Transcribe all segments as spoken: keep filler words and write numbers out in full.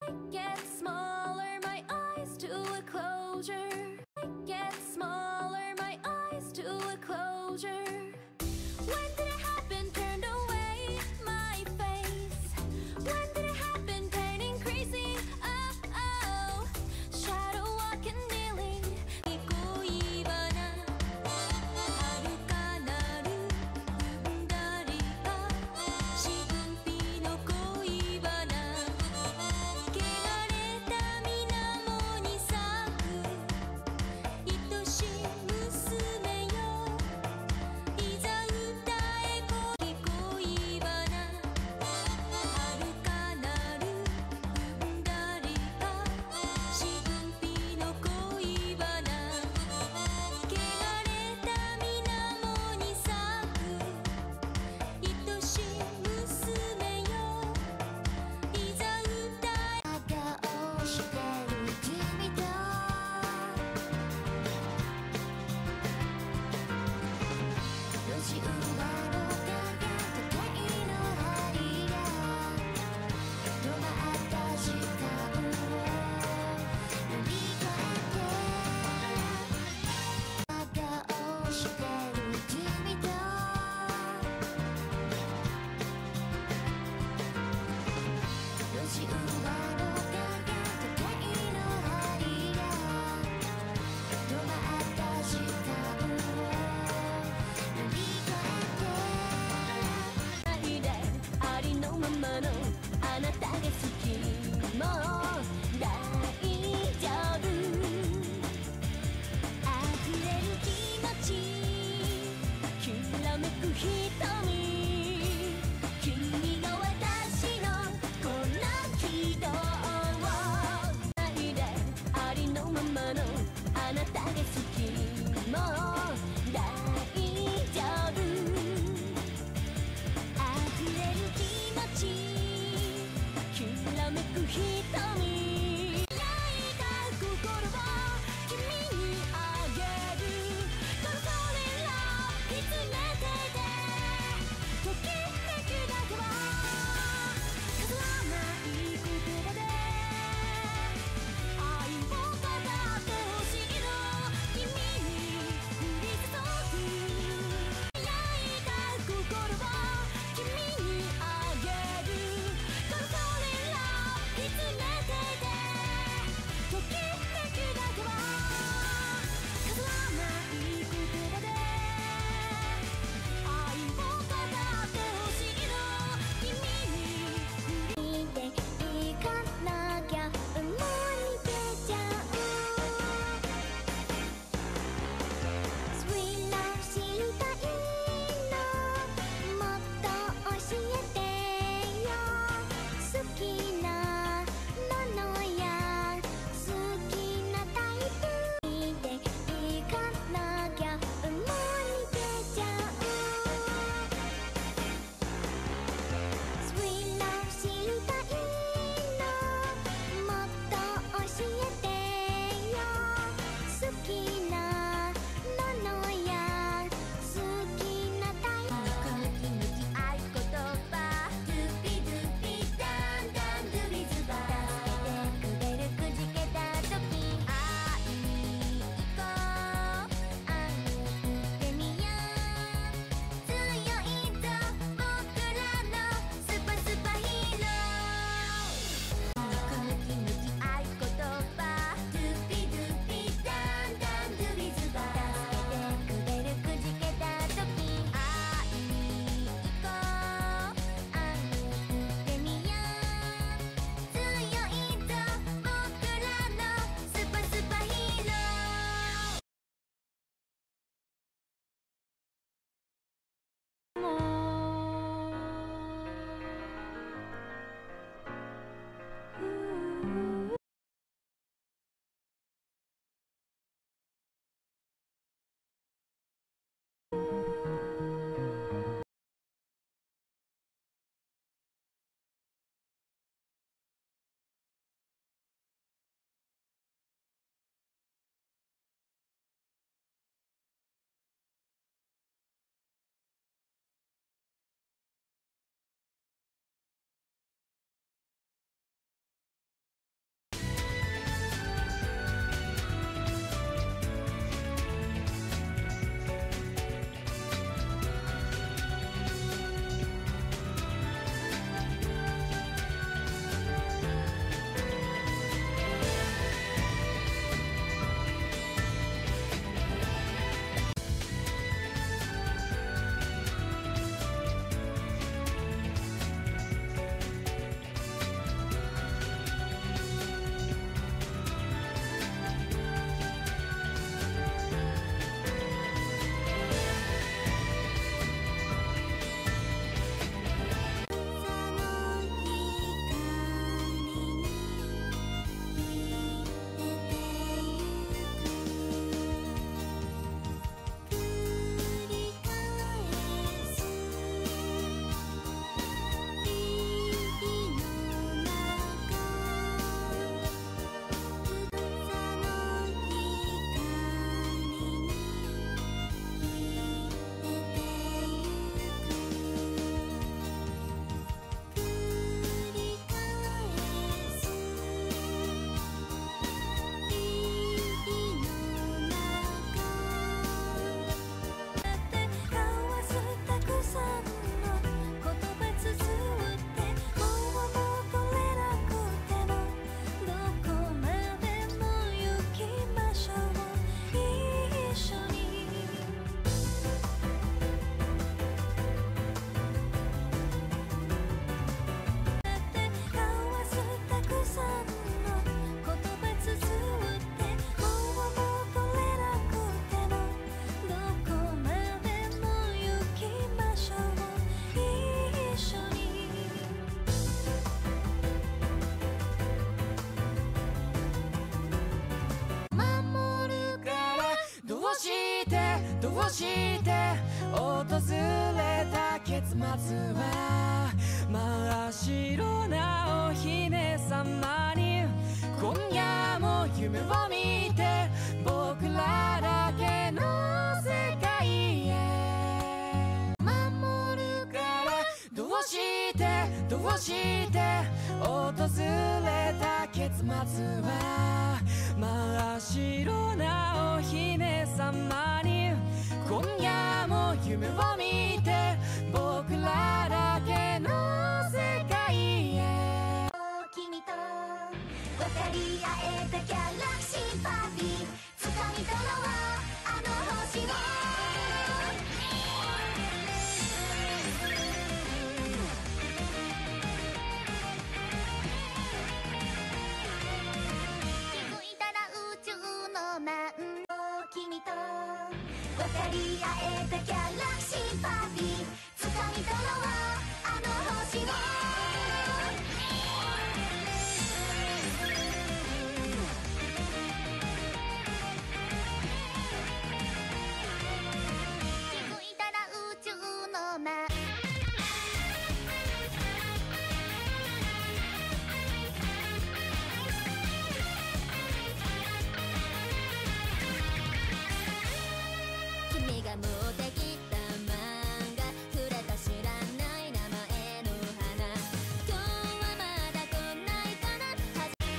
get smaller, my eyes to a closure. I get smaller, my eyes to a closure. When did it happen? Turned away my face. When did it happen? Pain increasing. Oh, oh. Shadow walking, kneeling. 恋バナ遥かなる踏んだりは神秘の恋バナ汚れた水面に咲くどうしてどうして訪れた結末は真っ白なお姫様に今夜も夢を見て僕らだけの世界へ守るからどうしてどうして訪れた結末は真っ白なお姫様に今夜も夢を見て僕らだけの世界へ君と渡り合えたギャラクシーパーティー掴み取ろうあの星を気づいたら宇宙の真ん君と渡り合えたギャラクシーパーティー掴み取ろうあの星を気づいたら宇宙の真ん君が持ってきた漫画触れた知らない名前の花今日はまだ来ないかなはじ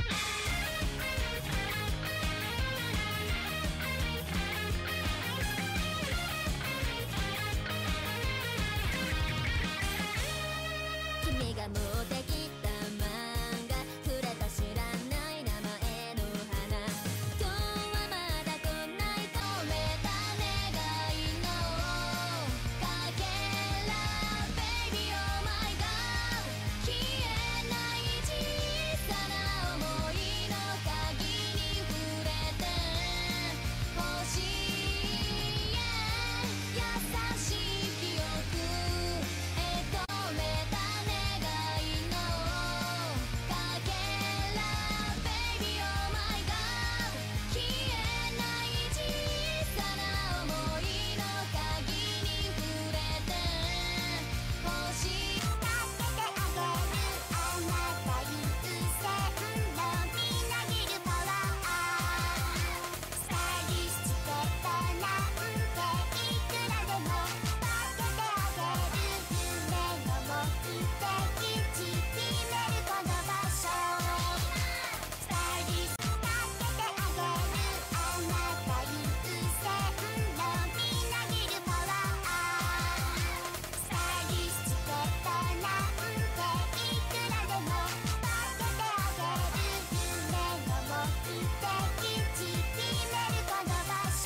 君が持ってきた漫画触れた知らない名前の花今日はまだ来ないとめた願いのかけら Baby oh my god 消えない小さな想いの鍵に触れてほしい、yeah、優しい記憶へ止めた願いのかけら Baby oh my god 消えない小さな想いの鍵に触れてほしい助けてあげるあなた優先のみなぎるパワースタイリッシュしてたなんていくらでも助けてあげる夢の目的地決めるこの場所スタイリッシュ助けてあげるあなた優先のみなぎるパワースタイリッシュしてたなんていくらでも助けてあげる夢の目的地決めるこの場所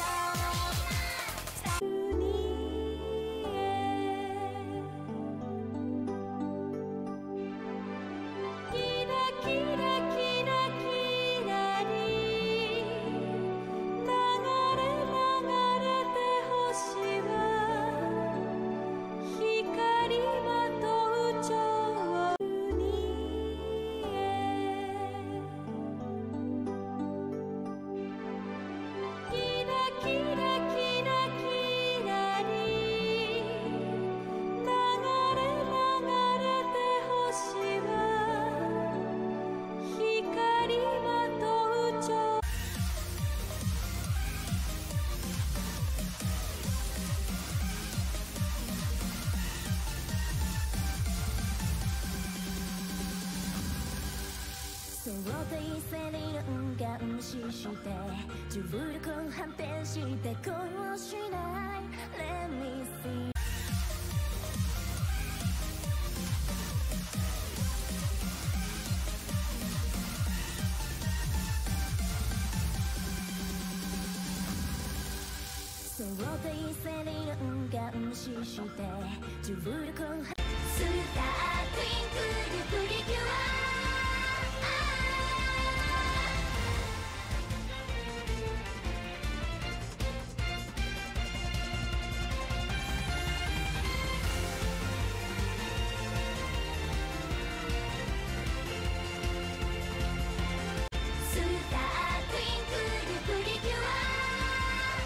キラキラキラキラリ流れ流れて星は光まとう蝶にキラキラキラキラリ流れ流れて星は光まとう蝶そうと一斉にガン視して重力を反転して恋をしない Let me seeそうと一斉にガン視して重力を反転スタートゥインクルプリキュアスタートゥインクルプリキュア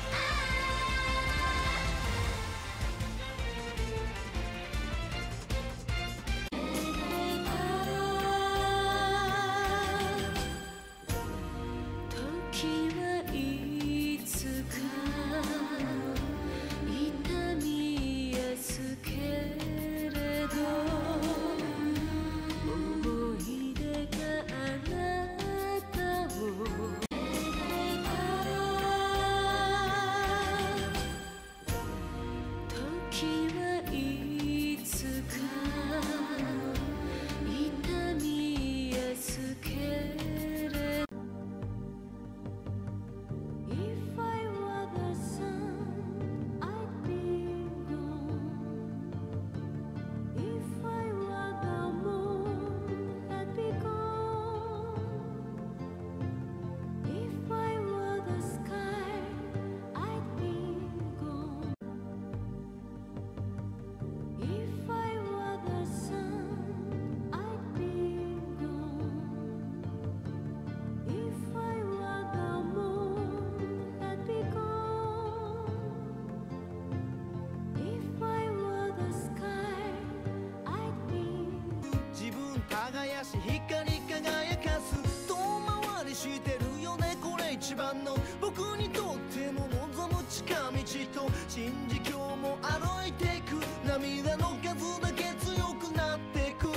一番の僕にとっての望む近道と信じ今日も歩いていく涙の数だけ強くなっていくこ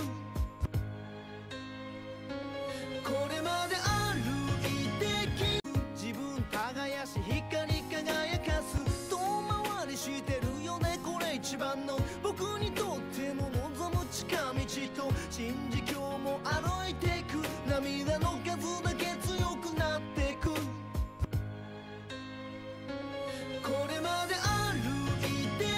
れまで歩いてき自分耕し光り輝かす遠回りしてるよねこれ一番の僕にとっての望む近道と信じ今日も歩いていく涙の数だけ強くなっていくこれまで歩いて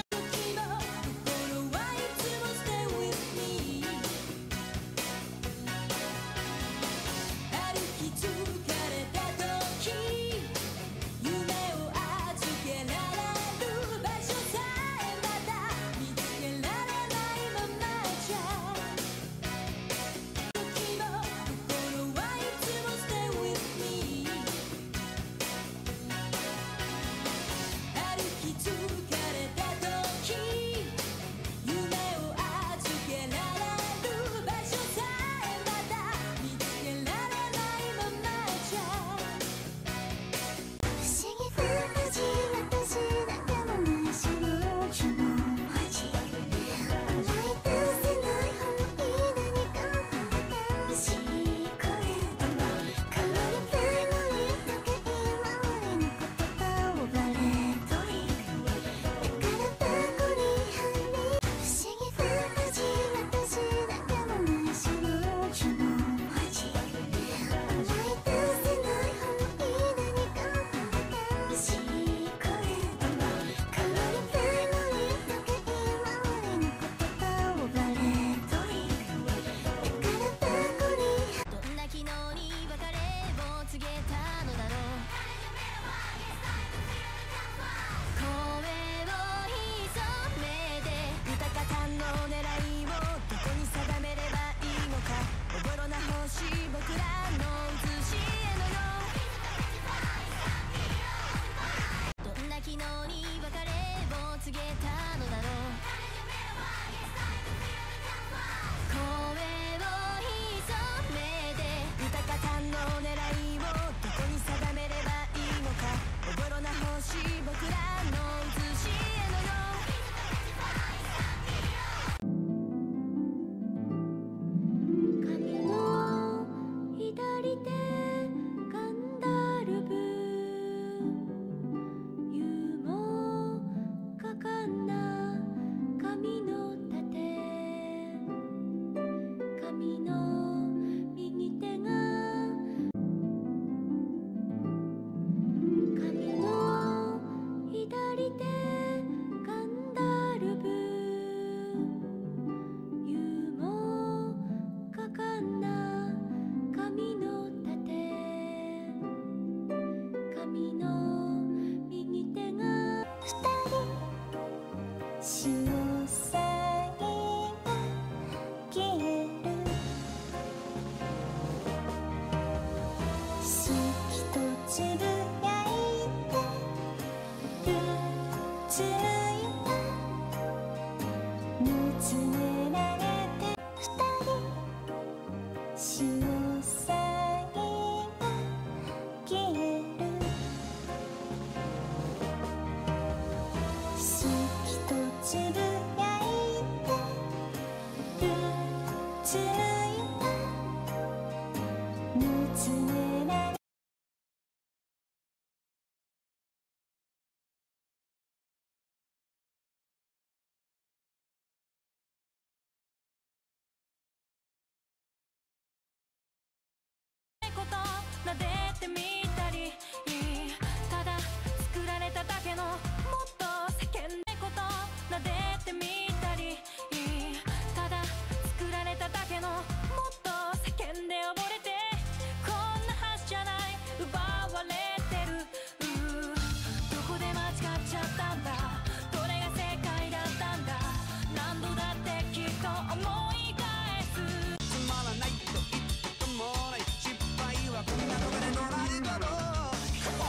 撫でてみたりただ作られただけのもっと叫んでこと撫でてみたりただ作られただけのもっと叫んで溺れてこんなはずじゃない奪われてるどこで間違っちゃったんだどれが正解だったんだ何度だってきっと思い返すつまらないと言ってもない失敗はこんなのがね乗られたの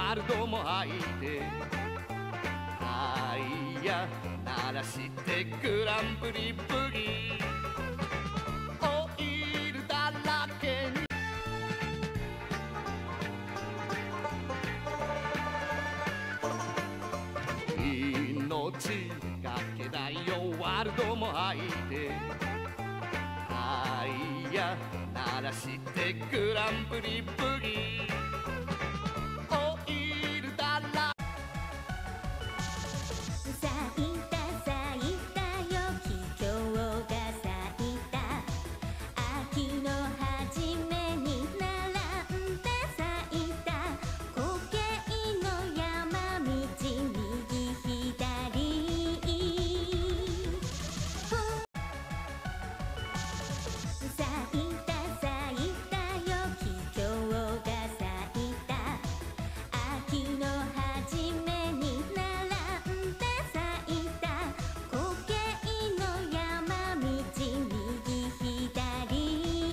ワールドも吐いてタイヤ鳴らしてグランプリブギーオイルだらけに命がけだよワールドも吐いてタイヤ鳴らしてグランプリブギーオイルだら咲いた咲いたよ気境が咲いた秋の初めに並んで咲いた固形の山道右左咲いた咲いたよ気境が咲いた秋の初めに並んで咲いた固形の山道右左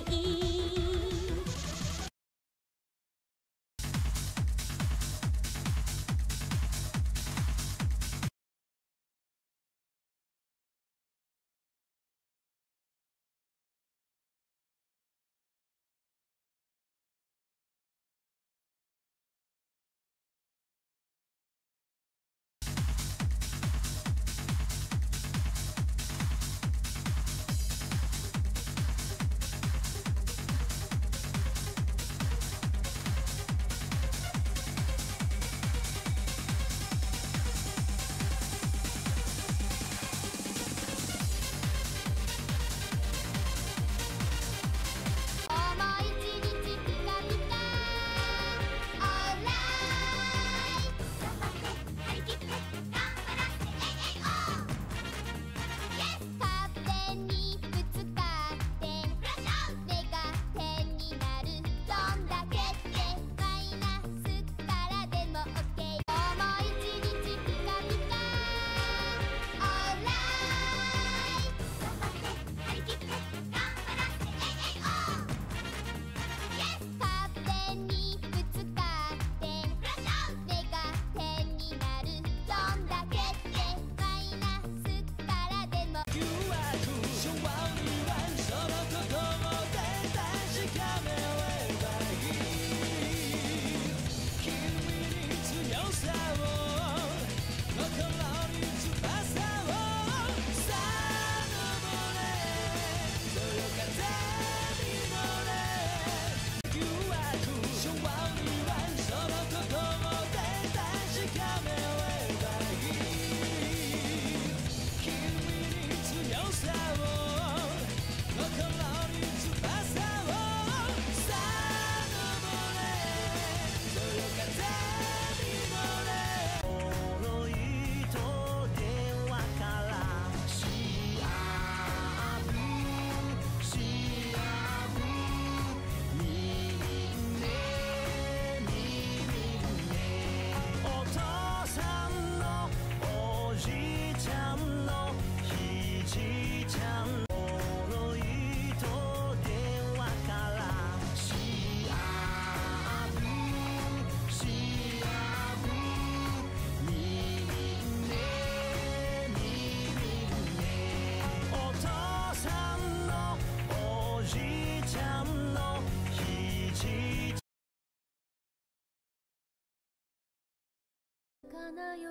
かな夜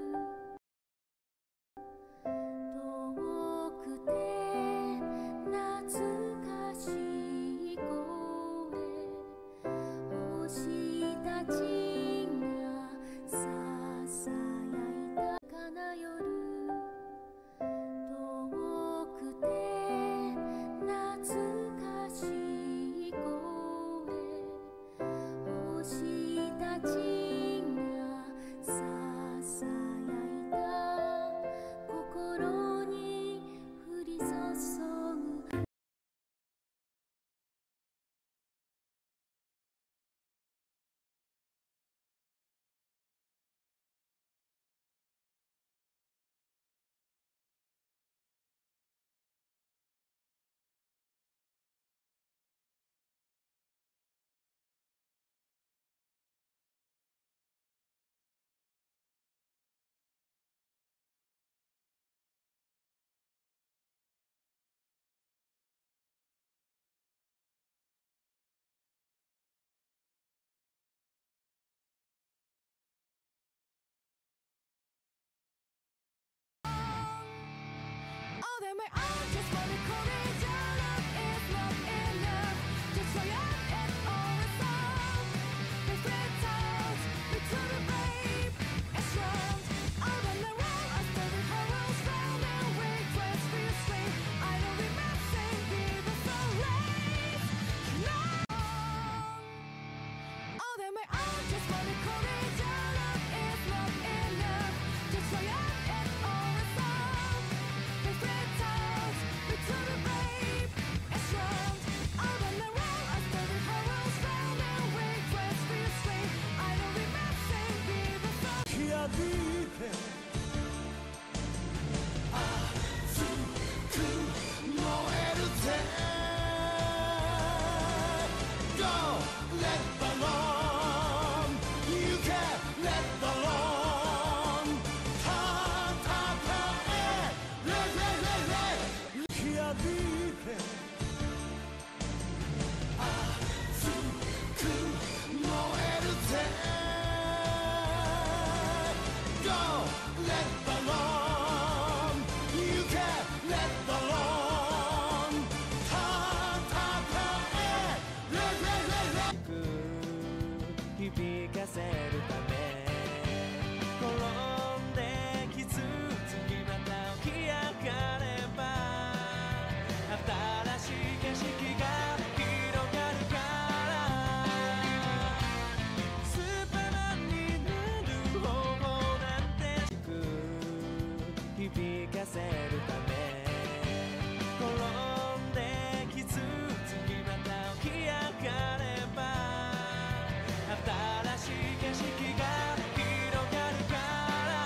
遠くて懐かしい声星たちがささやいたかな夜遠くて懐かしい声星たちがささ my own, just wanna call it your love is not enough. Just try it all the time. My friends out, we to the babe, it's wrong. Out on the wall, I started horrors round and wait, let's be straight. I don't remember saying give us a race. No. All on my own, just wanna call it your love is not enough. Just try it all the time. My friends out, we to the babe, it's wrong. Out on the wall, I started horrors round and wait, let's be straight. I don't remember saying give us a きらびいて熱く燃えるぜ Go let alone You can let alone たたたえ Let let let let きらびいて熱く燃えるぜ Go let alone You can let alone たたたえ Let let let let 響かせるため転んで傷つきまた起き上がれば新しい景色が広がるからスーパーマンになる方法なんて響かせるため転んで傷つきまた起き上がれば新しい景色が広がるから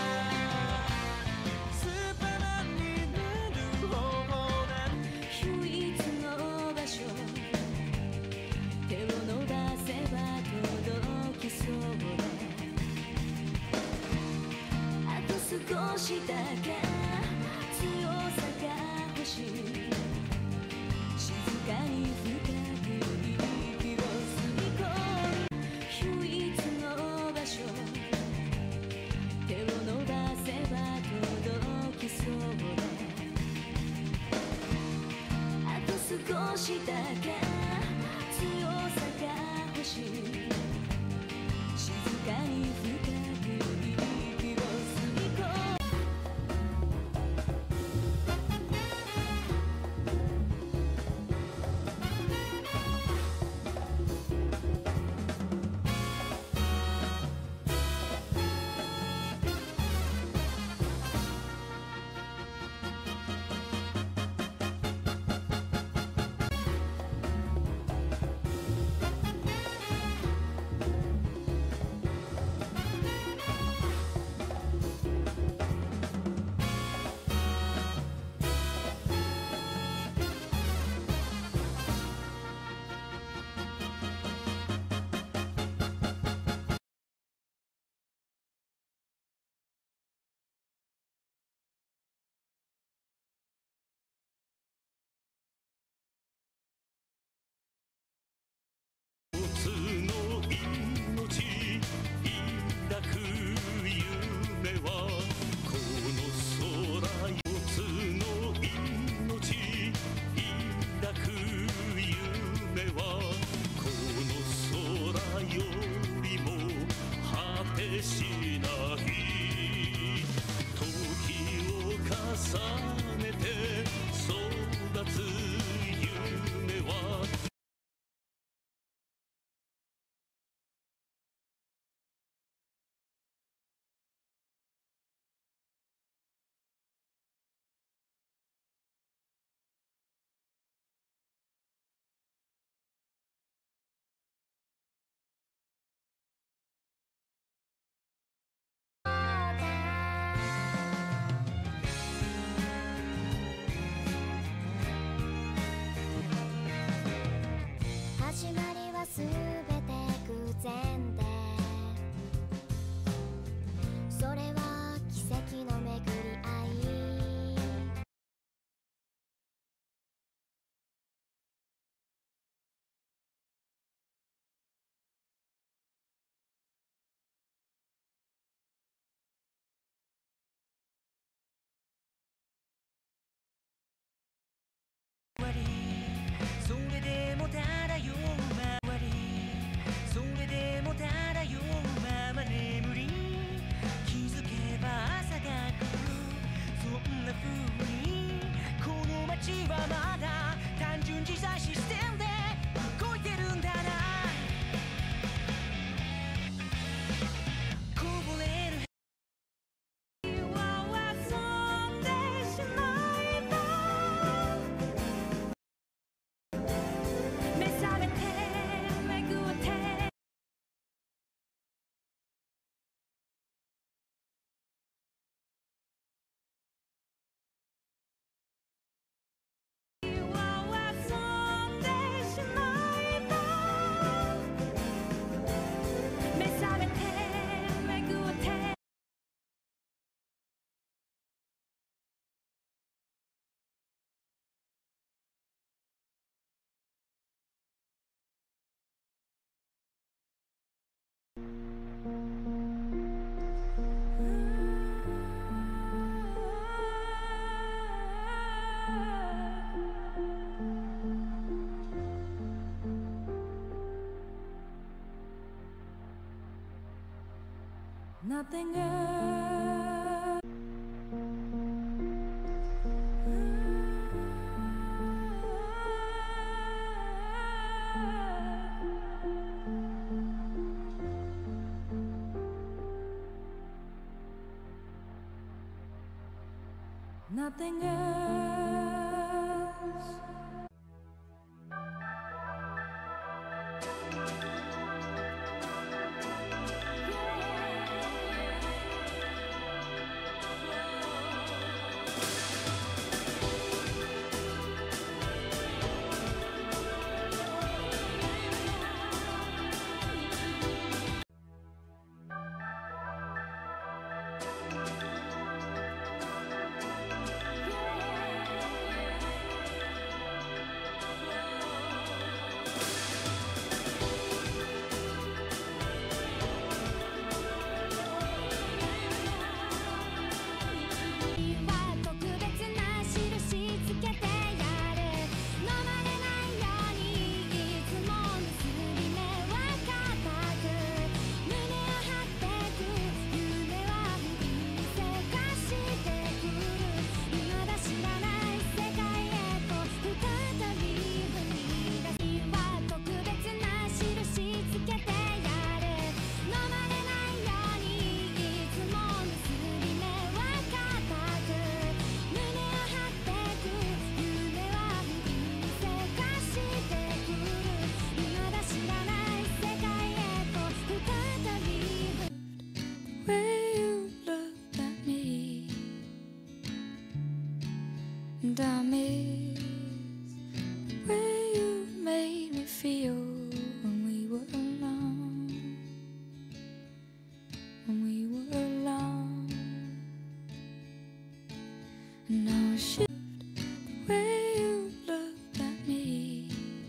スーパーマンになる方法なんて唯一の場所手を伸ばせば届きそうだあと少しだけ強さが欲しい静かに深く息を吸い込む唯一の場所手を伸ばせば届きそうだあと少しだけ強さが欲しい静かに深く息を吸い込む Nothing else. Nothing else. And I miss the way you made me feel when we were alone, when we were alone. And now shift the way you looked at me,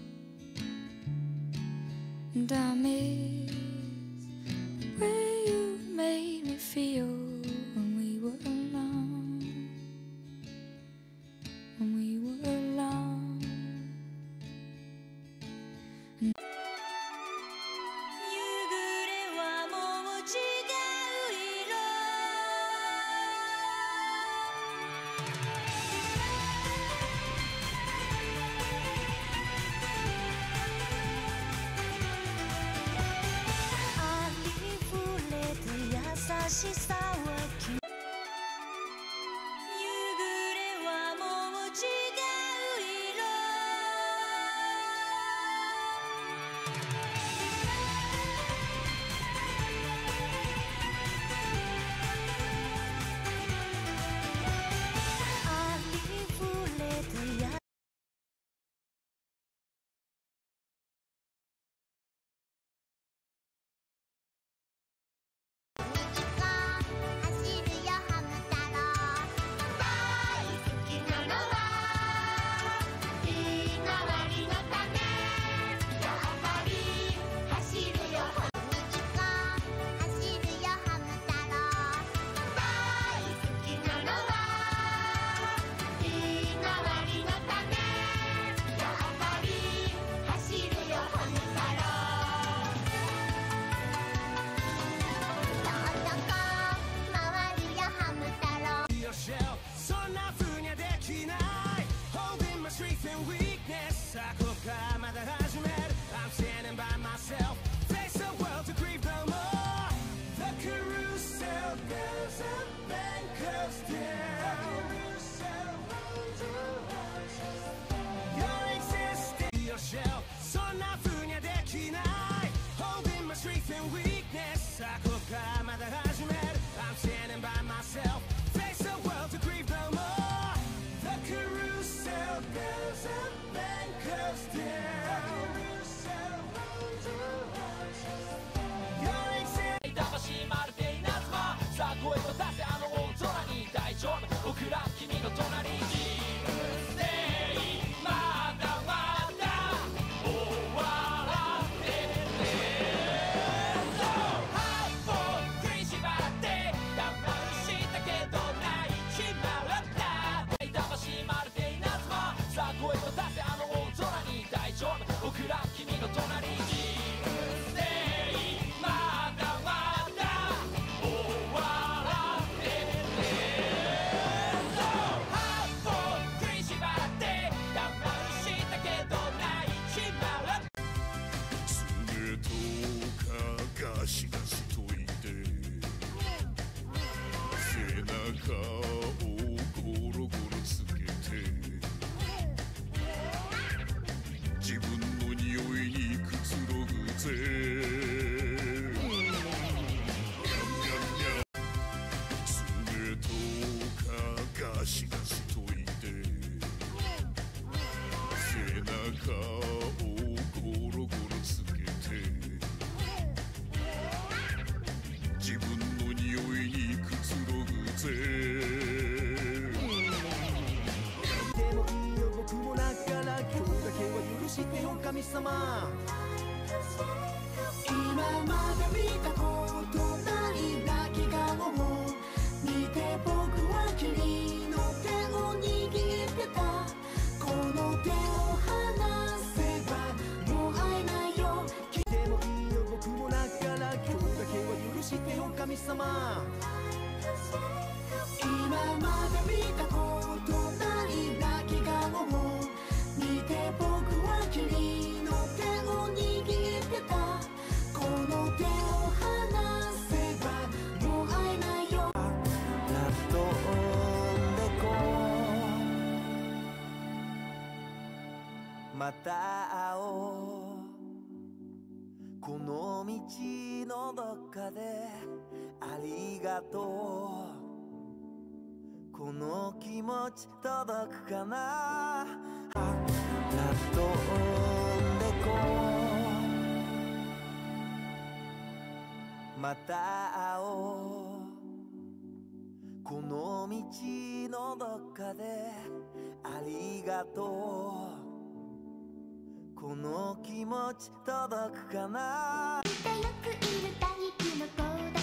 and I miss the way you made me feel when we were alone, when we were alone. And しさは君夕暮れはもう違う色ありふれたや走るよ中をゴロゴロつけて自分の匂いにくつろぐぜ爪とかガシガシといて背中をゴロゴロつけて自分の匂いにくつろぐぜでもいいよ僕もだから今日だけは許してよ神様今まで見たことない泣き顔を見て僕は君の手を握ってたこの手を離せばもう会えないよでもいいよ僕もだから今日だけは許してよ神様今まで見たことない泣き顔を見て僕は君の手を握ってたこの手を離せばもう会えないよなっとんでこうまた会おうこの道のどっかでありがとうこの気持ち届くかななっとんでこうまた会おうこの道のどっかでありがとうこの気持ち届くかな仲良くいるタイプの子だと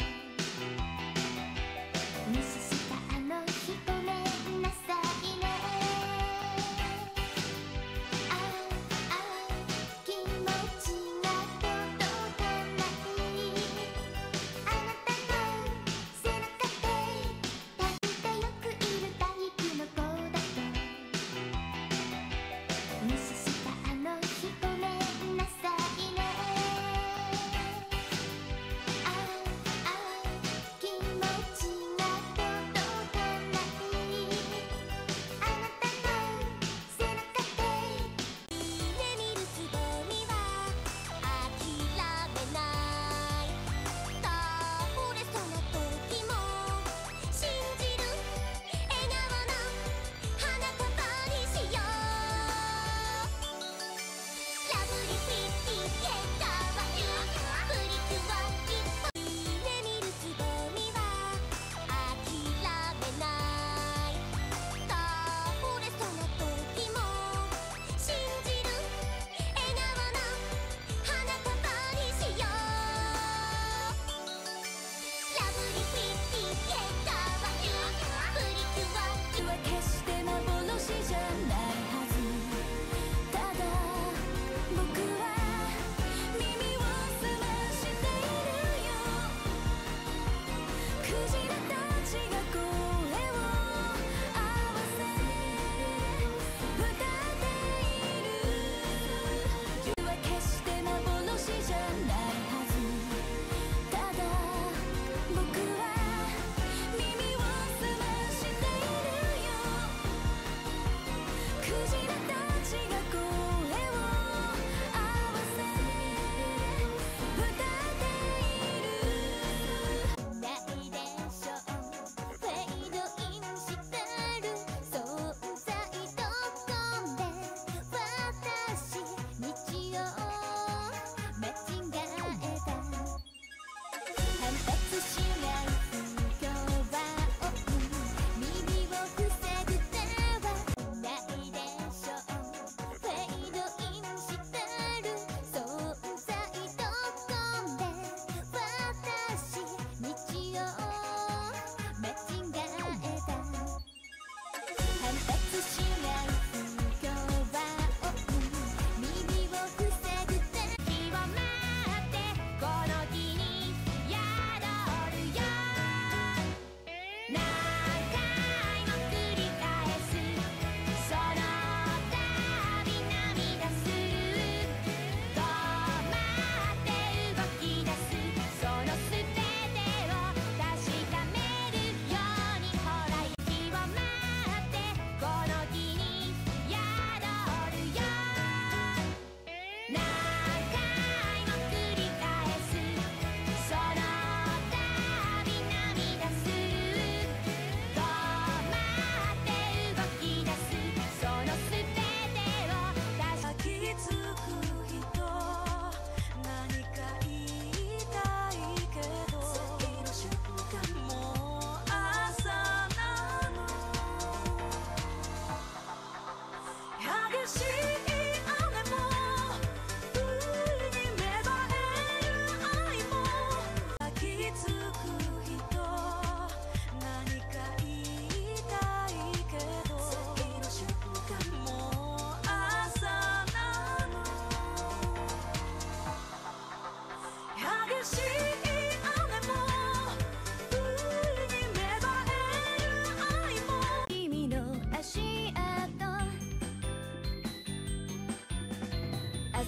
ミスしたあの日ごめんなさいねああ気持ちが届かないあなたの背中で仲良くいるタイプの子だとミスしたあの日ごめんなさいねああ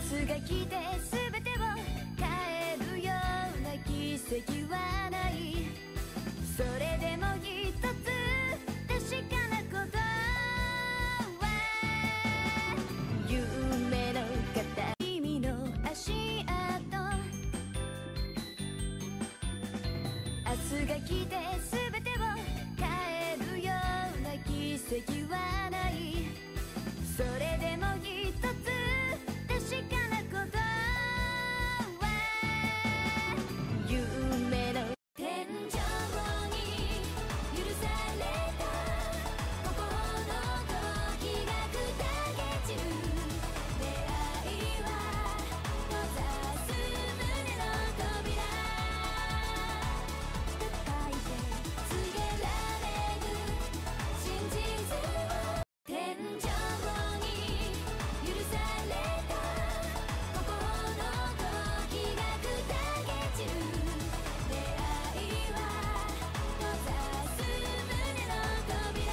日が来て全てを変えるような奇跡はない。それでも一つ確かなことは夢の形、君の足跡。明日が来て全てを変えるような奇跡はない。それでも一つ確かなことは夢の天井に許された心の時が砕け散る。出会いは閉ざす胸の扉。叩いて告げられる真実を。天井に許された心の時が砕け散る。出会いは閉ざす胸の扉。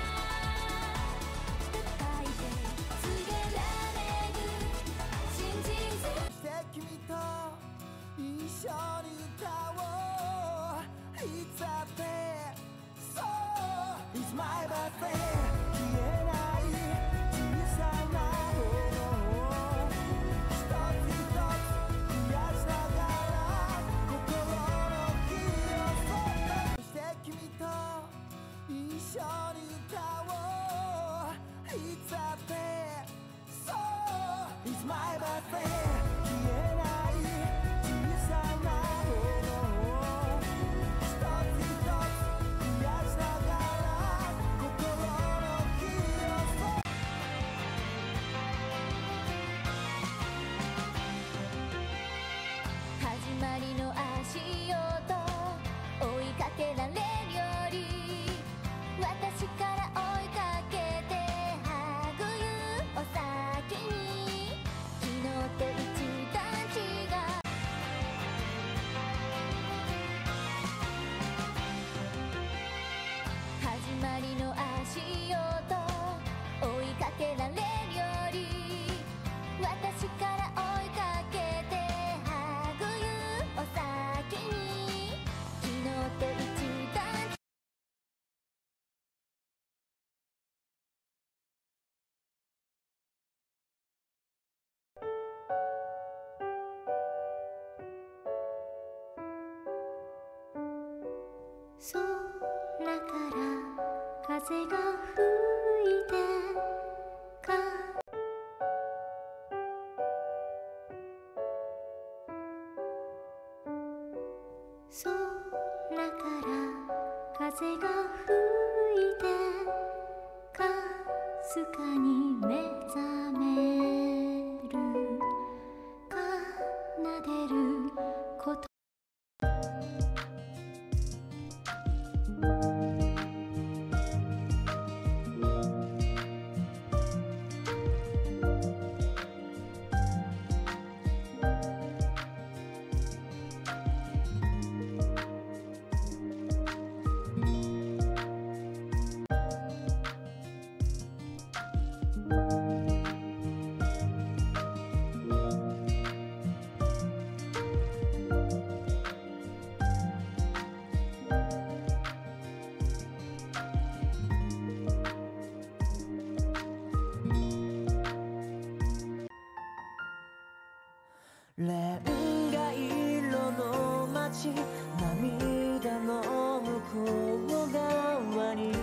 叩いて告げられる真実。 君と一緒に歌おう。 It's a day, so it's my birthday。 消えない小さなものを一つ一つ増やしながら心の火をそっとして君と一緒に歌おう。 It's a day, so it's my birthday。 消えない小さなものを一つ一つ増やしながら心の火をそっと始まりの足音追いかけられるより私から追いかけてはぐゆお先に昨日と一段違う。始まりの足音追いかけられるより私から追いかけてはぐゆお先に昨日と一段違う。空から風が吹いてか空から風が吹いてかすかに目覚める。奏でることレンガ色の街、涙の向こう側に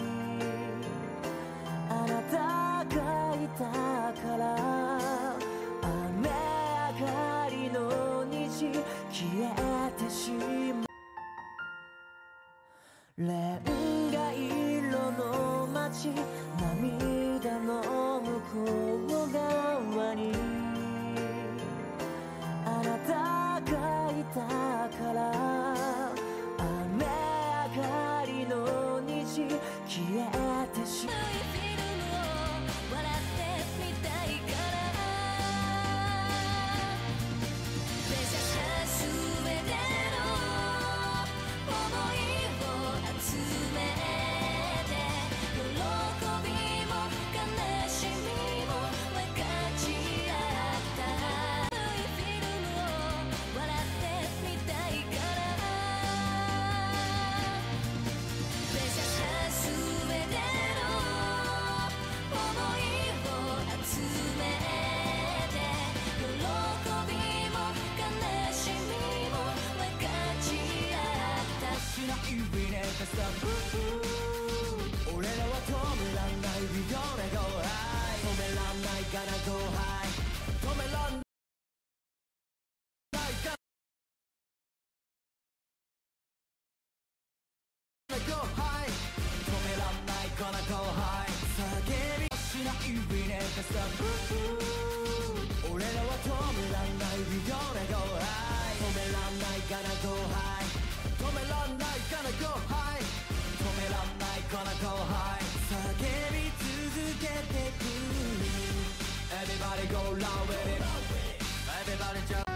あなたがいたから、雨上がりの虹消えてしまう。レンガ色の街、涙の向こう側にあなたがいたから、雨上がりの虹消えてしまう。 喜びも悲しみも分かち合ったしないウィネットストップ俺らは止めらんない We gonna go high 止めらんないから Go high 止めらんないから Go high 止めらんないから Go high 叫びしない We never stop 俺らは止めらんない We gonna go high 止めらんないから Go high 止めらんないから Go high 止めらんないから Go high 叫び続けてく Everybody go loud with it Everybody jump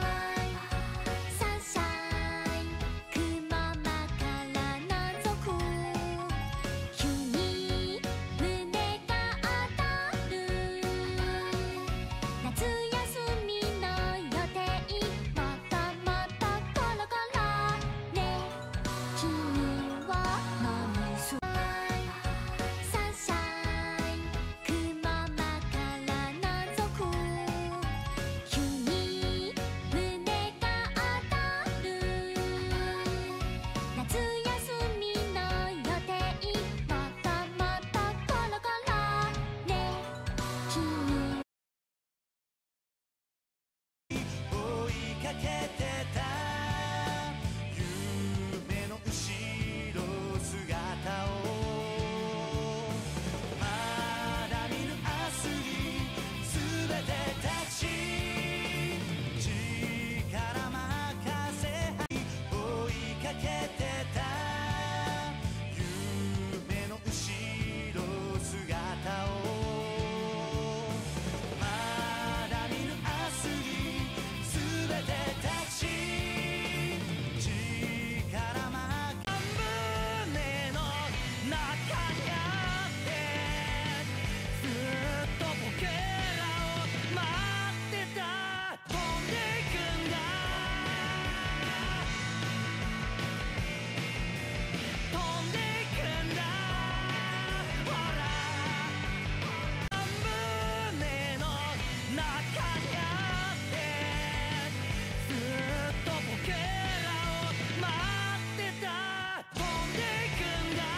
Sunshine 雲間から覗く急に胸が当たる夏休みの予定もっともっとコロコロね君を飲みす Sunshine 雲間から覗く急に胸が当たる夏休みの予定もっともっとコロコロね君追いかけてた夢の後ろ姿をまだ見ぬ明日に全て託し力任せ追いかけてた夢の後ろ姿をまだ見ぬ明日に全て託し力まか胸の中にあってずっと僕らを待ってた飛んでいくんだ飛んでいくんだほら胸の中にあってずっと僕らを待ってた飛んでいくんだ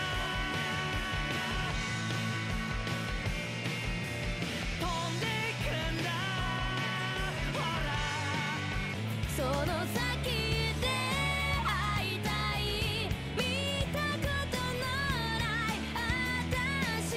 飛んでいくんだほらその先で会いたい見たことのない私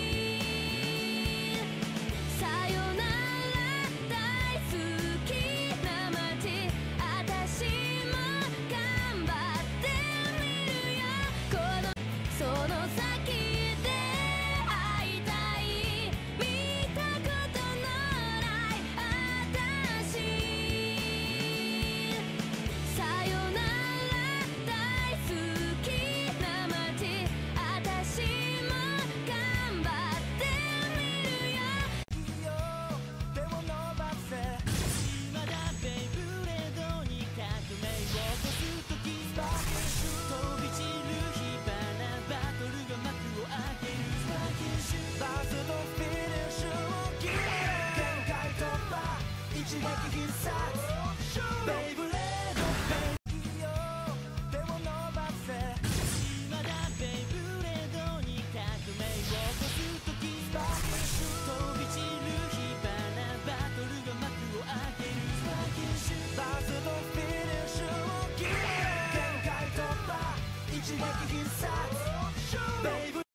さよなら大好きな街私も頑張ってみるよこのその先で会いたい見たことのない私さよなら大好きな街私も頑張ってみるよ手を伸ばせまだベイブレードに革命を起こす時飛び散る火花バトルが幕を開けるラストフィニッシュを決める限界突破一撃必殺ベイブレード手を伸ばせまだベイブレードに革命を起こす時飛び散る火花バトルが幕を開けるラストフィニッシュを決める限界突破一撃必殺ベイブ